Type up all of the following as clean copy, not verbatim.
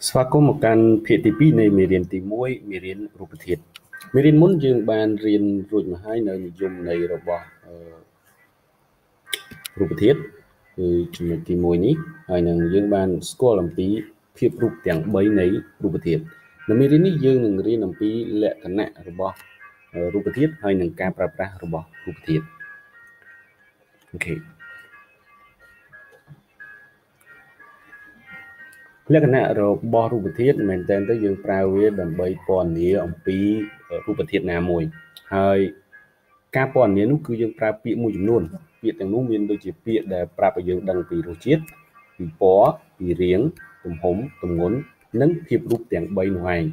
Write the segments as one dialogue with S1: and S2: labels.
S1: ស្វាគមន៍មកកាន់ភាគទី2នៃមេរៀនទី1មេរៀនរូបធាតុមេរៀនមុនយើងបានរៀនរួចមកហើយនៅនិយមន័យរបស់រូបធាតុគឺចំណុចទី1នេះហើយនឹងយើងបានស្គាល់អំពីភាពរូបទាំង3នៃរូបធាតុនៅមេរៀននេះយើងនឹងរៀនអំពីលក្ខណៈរបស់រូបធាតុហើយនឹងការប្រើប្រាស់របស់រូបធាតុអូខេលក្ខណៈរបស់រូបធាតុមែនតើទៅយើងប្រើវាដើម្បីពណ៌នាអំពីរូបធាតុណាមួយហើយការពណ៌នានោះគឺយើងប្រើពាក្យមួយចំនួនពាក្យទាំងនោះមានដូចជាពាក្យដែលប្រាប់ឲ្យយើងដឹងពីរសជាតិពីពណ៌ពីរាងទំហំទម្ងន់និងភាពរូបទាំង3នោះឯង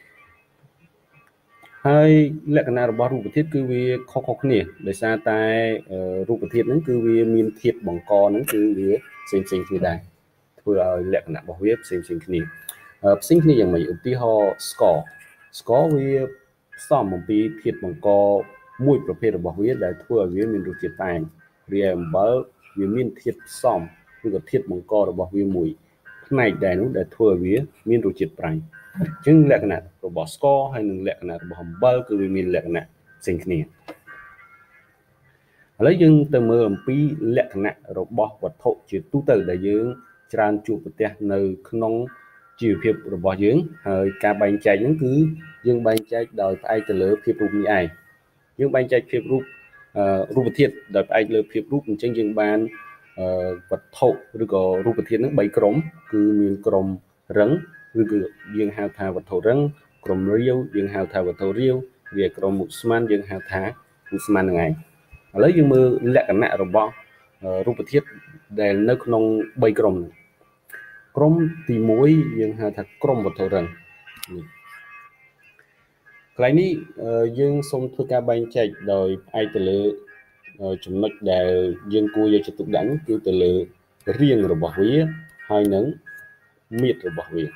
S1: ហើយលក្ខណៈរបស់រូបធាតុគឺវាខុសៗគ្នាដោយសារតែរូបធាតុហ្នឹងគឺវាមានធាតុបង្កហ្នឹងគឺវាផ្សេងៗគ្នាដែរធ្វើឲ្យលក្ខណៈរបស់វាផ្សេងៗគ្នាផ្សេងគ្នាយ៉ាងម៉េចឧទាហរណ៍ស្ករវាផ្សំអំពីធាតុបង្កមួយប្រភេទរបស់វាដែលធ្វើឲ្យវាមានរសជាតិផ្អែមរីឯអំបិលវាមានធាតុផ្សំឬក៏ធាតុបង្ករបស់វាមួយផ្នែកដែរនោះដែលធ្វើឲ្យវាមានរសជាតិប្រៃអញ្ចឹងលក្ខណៈរបស់ស្ករហើយនិងលក្ខណៈរបស់អំបិលគឺវាមានលក្ខណៈផ្សេងគ្នាឥឡូវយើងទៅមើលអំពីលក្ខណៈរបស់វត្ថុជាទូទៅដែលយើងច្រើនជួបប្រទះនៅក្នុងជីវភាពរបស់យើងហើយការបែងចែកហ្នឹងគឺយើងបែងចែកដោយផ្អែកទៅលើភាពរូបនេះឯងយើងបែងចែកភាពរូបធាតុដោយផ្អែកលើភាពរូបអញ្ចឹងយើងបានវត្ថុឬក៏រូបធាតុហ្នឹង3ក្រុមគឺមានក្រុមរឹងឬគឺយើងហៅថាវត្ថុរឹងក្រុមរាវយើងហៅថាវត្ថុរាវវាក្រុមមុខស្មានយើងហៅថាមុខស្មានហ្នឹងឯងឥឡូវយើងមើលលក្ខណៈរបស់រូបធាតុដែលនៅក្នុង3ក្រុមនេះក្រុមទី1យើងហៅថាក្រុមវត្ថុរឹងកន្លែងនេះយើងសូមធ្វើការបែងចែកដោយផ្អែកទៅលើចំណុចដែលយើងគួរយកចិត្តទុកដាក់នោះគឺទៅលើរាងរបស់វាហើយនឹងមាត្ររបស់វា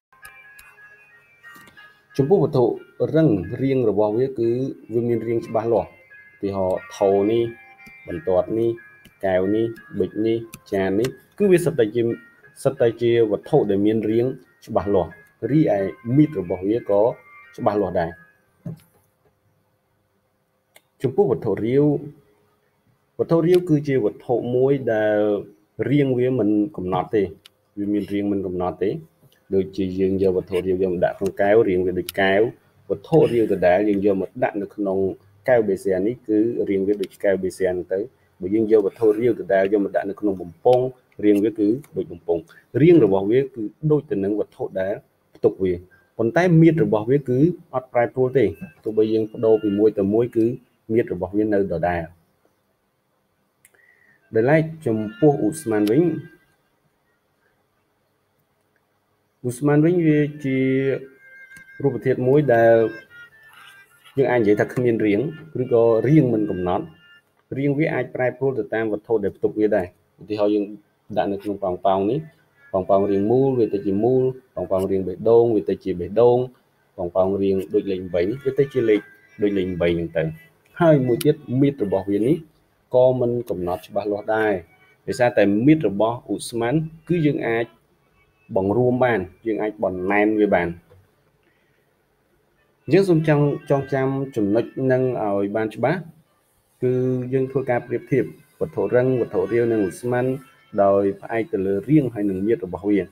S1: ចំពោះវត្ថុរឹងរាងរបស់វាគឺវាមានរាងច្បាស់លាស់ឧទាហរណ៍ថូនេះបន្ទាត់នេះកែវនេះប៊ិចនេះចាននេះគឺវាសុទ្ធតែជាវត្ថុដែលមានរាងច្បាស់លាស់រីឯមាត្ររបស់វាក៏ច្បាស់លាស់ដែរចំពោះវត្ថុរាវគឺជាវត្ថុមួយដែលរាងវាមិនកំណត់ទេវាមានរាងមិនកំណត់ទេដូចជាយើងយកវត្ថុរាវយកមកដាក់ក្នុងកែវរាងវាដូចកែវវត្ថុរាវដដែលយើងយកមកដាក់នៅក្នុងកែវបេសៀននេះគឺរាងវាដូចកែវបេសៀនទៅបើយើងយកវត្ថុរាវដដែលយកមកដាក់នៅក្នុងបំពង់រាងវាគឺដូចបំពង់រាងរបស់វាគឺដូចទៅនឹងវត្ថុដែលផ្ទុកវាប៉ុន្តែមាត្ររបស់វាគឺអត់ប្រែប្រួលទេទោះបីយើងបដូរពីមួយទៅមួយគឺមាត្ររបស់វានៅដដែលដែលឡែកចំពោះឧស្ម័នវិញវាជារូបធាតុមួយដែលយើងអាចនិយាយថាគ្មានរាងឬក៏រាងមិនកំណត់រាងវាអាចប្រែប្រួលទៅតាមវត្ថុដែលផ្ទុកវាដែរឧទាហរណ៍យើងដាក់នៅក្នុងប៉ោងនេះប៉ោងរាងមូលវាទៅជាមូលប៉ោងរាងបេះដូងវាទៅជាបេះដូងប៉ោងរាងដូចលេខ8នេះវាទៅជាលេខដូចលេខ8ហ្នឹងទៅហើយមួយទៀតមាត្ររបស់វានេះក៏មិនកំណត់ច្បាស់លាស់ដែរដោយសារតែមាត្ររបស់ឧស្ម័នគឺយើងអាចបង្រួមបានយើងអាចបន្ណែនវាបានយើងសូមចងចាំចំណុចនឹងឲ្យបានច្បាស់គឺយើងធ្វើការប្រៀបធៀបវត្ថុរឹងវត្ថុរាវនិងឧស្ម័នដោយផ្អែកទៅលើរាងហើយនិងមាត្ររបស់វា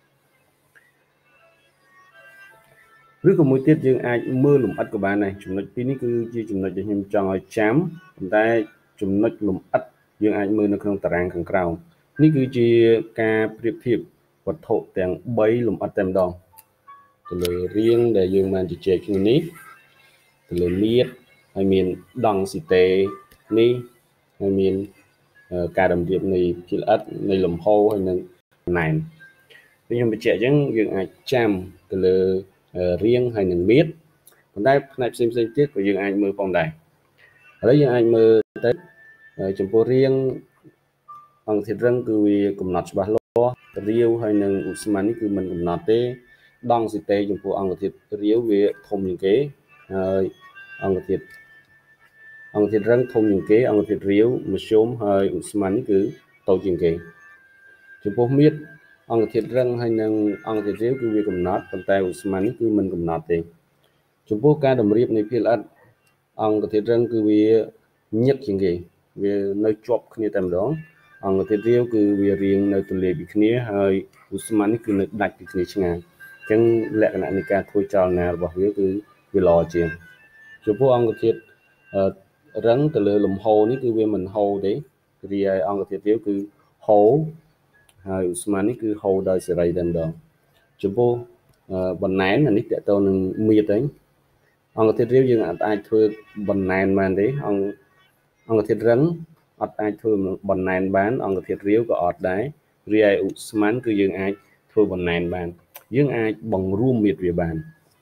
S1: ឬក៏មួយទៀតយើងអាចមើលលម្អិតក៏បានដែរចំណុចពីរនេះគឺជាចំណុចដែលខ្ញុំចង់ឲ្យចាំប៉ុន្តែចំណុចលម្អិតយើងអាចមើលនៅក្នុងតារាងខាងក្រោមនេះគឺជាការប្រៀបធៀបវត្ថុទាំង3លម្អិតតែម្ដងទៅលើរាងដែលយើងបានជជែកគ្នានេះទៅលើមាត្រហើយមានដង់ស៊ីតេនេះហើយមានការតម្រៀបនៃភាគល្អិតនៃលំហហើយនិងណែនខ្ញុំបញ្ជាក់អញ្ចឹងយើងអាចចាំទៅលើរាងហើយនិងមាត្រប៉ុន្តែផ្នែកផ្សេងទៀតក៏យើងអាចមើលផងដែរឥឡូវយើងអាចមើលទៅចំពោះរាងអង្គធាតុរឹងគឺវាកំណត់ច្បាស់លាស់រាវហើយនិងឧស្ម័ននេះគឺមិនកំណត់ទេដង់ស៊ីតេចំពោះអង្គធាតុរាវវាធំជាងគេហើយអង្គធាតុរឹងធំជាងគេអង្គធាតុរាវមធ្យមហើយឧស្ម័ននេះគឺតូចជាងគេចំពោះមាត្រអង្គធាតុរឹងហើយនិងអង្គធាតុរាវគឺវាកំណត់ប៉ុន្តែឧស្ម័ននេះគឺមិនកំណត់ទេចំពោះការតម្រៀបនៃភាគល្អិតអង្គធាតុរឹងគឺវាញឹកជាងគេវានៅជាប់គ្នាតែម្ដងអង្គធាតុរាវគឺវារៀងនៅទលាយពីគ្នាហើយឧស្ម័ននេះគឺនៅដាច់ពីគ្នាឆ្ងាយអញ្ចឹងលក្ខណៈនៃការធ្វើចលនារបស់វាគឺវាល្អជាងចំពោះអង្គធាតុរឹងទៅលើលំហូរនេះគឺវាមិនហូរទេរីឯអង្គធាតុរាវគឺហូរហើយឧស្ម័ននេះគឺហូរដោយសេរីតែម្ដងចំពោះបណ្ណែនអានេះតើតើនឹងមៀតហ្នឹងអង្គធាតុរាវយើងអាចធ្វើបណ្ណែនបានទេអង្គធាតុរឹងអត់អាចធ្វើបណ្ណែនបានអង្គធាតុរាវក៏អត់ដែររីឯឧស្ម័នគឺយើងអាចធ្វើបណ្ណែនបានយើងអាចបង្រួមមៀតវាបាន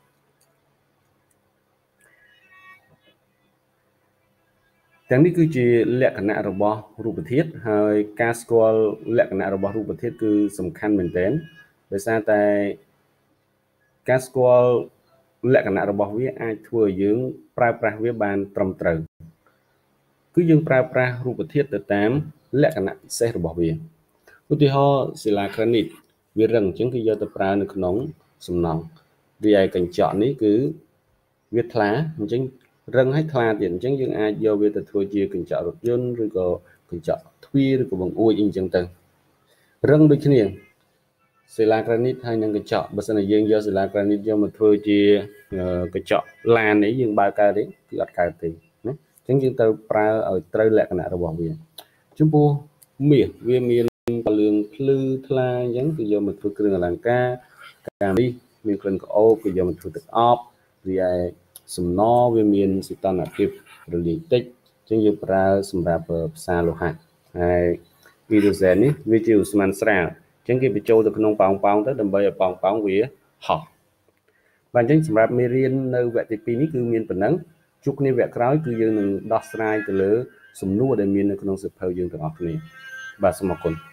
S1: ទាំងនេះគឺជាលក្ខណៈរបស់រូបធាតុហើយការស្គាល់លក្ខណៈរបស់រូបធាតុគឺសំខាន់មែនទែនដោយសារតែការស្គាល់លក្ខណៈរបស់វាអាចធ្វើឲ្យយើងប្រើប្រាស់វាបានត្រឹមត្រូវគឺយើងប្រើប្រាស់រូបធាតុទៅតាមលក្ខណៈពិសេសរបស់វាឧទាហរណ៍សិលាក្រានីតវារឹងអញ្ចឹងគឺយកទៅប្រើនៅក្នុងសំណង់រីឯកញ្ចក់នេះគឺវាថ្លាអញ្ចឹងរឹងហើយថ្លាទៀតអញ្ចឹងយើងអាចយកវាទៅធ្វើជាកញ្ចក់រថយន្តឬក៏កញ្ចក់ទ្វារឬក៏បង្អួចអីអញ្ចឹងទៅរឹងដូចគ្នាសិលាក្រានីតហើយនឹងកញ្ចក់បើសិនជាយើងយកសិលាក្រានីតយកមកធ្វើជាកញ្ចក់ឡាននេះយើងបើកកើតទេគឺអត់កើតទេណាអញ្ចឹងយើងត្រូវប្រើឲ្យត្រូវលក្ខណៈរបស់វាចំពោះមាសវាមានលឿងភ្លឺថ្លាអញ្ចឹងគឺយកមកធ្វើគ្រឿងអលង្ការការនេះមានក្លិនក្អូបគឺយកមកធ្វើទឹកអប់រីឯសំណវាមានសីតុណ្ហភាពរលាយតិចអញ្ចឹងយើងប្រើសម្រាប់ផ្សារលោហៈហើយអ៊ីដ្រូសែននេះវាជាឧស្ម័នស្រាលអញ្ចឹងគេបញ្ចូលទៅក្នុងប៉ោងទៅដើម្បីឲ្យប៉ោងវាហោះបាទអញ្ចឹងសម្រាប់មេរៀននៅវគ្គទី2នេះគឺមានប៉ុណ្ណឹងជួបគ្នាវគ្គក្រោយគឺយើងនឹងដោះស្រាយទៅលើសំណួរដែលមាននៅក្នុងសៀវភៅយើងទាំងអស់គ្នាបាទសូមអរគុណ